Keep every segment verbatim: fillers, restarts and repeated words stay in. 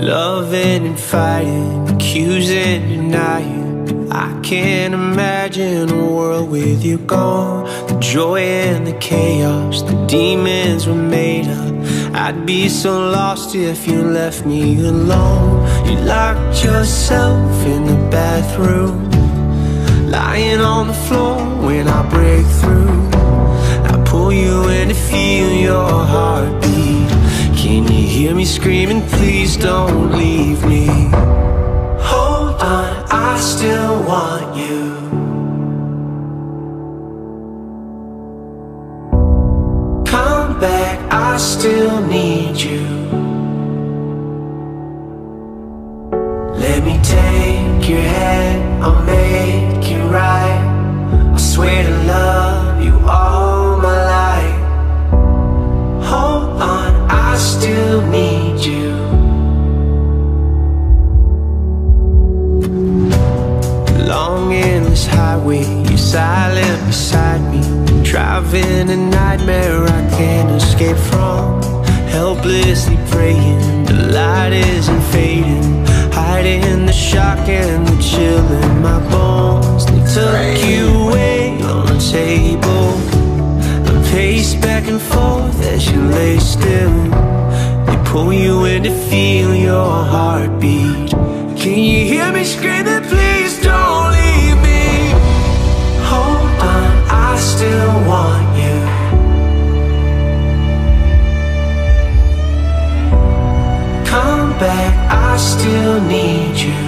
Loving and fighting, accusing, denying. I can't imagine a world with you gone. The joy and the chaos, the demons were made up. I'd be so lost if you left me alone. You locked yourself in the bathroom, lying on the floor when I break through. I pull you in to feel your heartbeat. Can you hear me screaming, please don't leave me? Hold on, I still want you. Come back, I still need you. Let me take your hand, I'll make it right. I swear to love you all my life. Hold on, I still need you. Long endless highway, you're silent beside me. Driving a nightmare I can't escape from. Helplessly praying, the light isn't fading. Hiding the shock and the chill in my bones. They took you away on the table. I pace back and forth as you lay still. They pull you in to feel your heartbeat. Can you hear me screaming, please don't leave me? Hold on, I still want you. Come back, I still need you.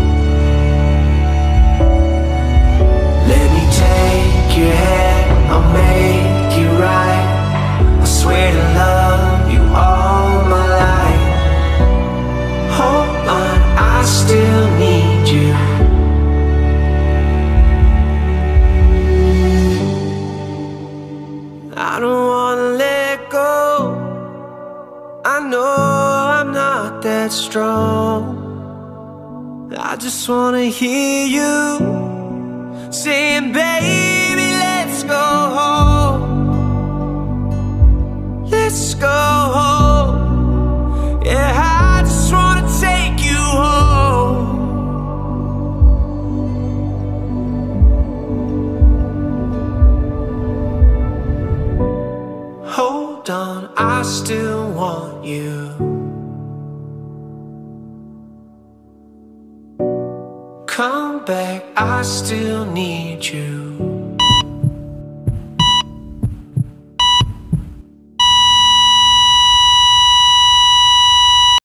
Let me take your hand, I'll make it right. I swear to love you all my life. Hold on, I still need you. I don't wanna let go. I know I'm not that strong. I just wanna hear you saying, baby, let's go home. Let's go home. Yeah, I just wanna take you home. Hold on, I still want you. Come back, I still need you.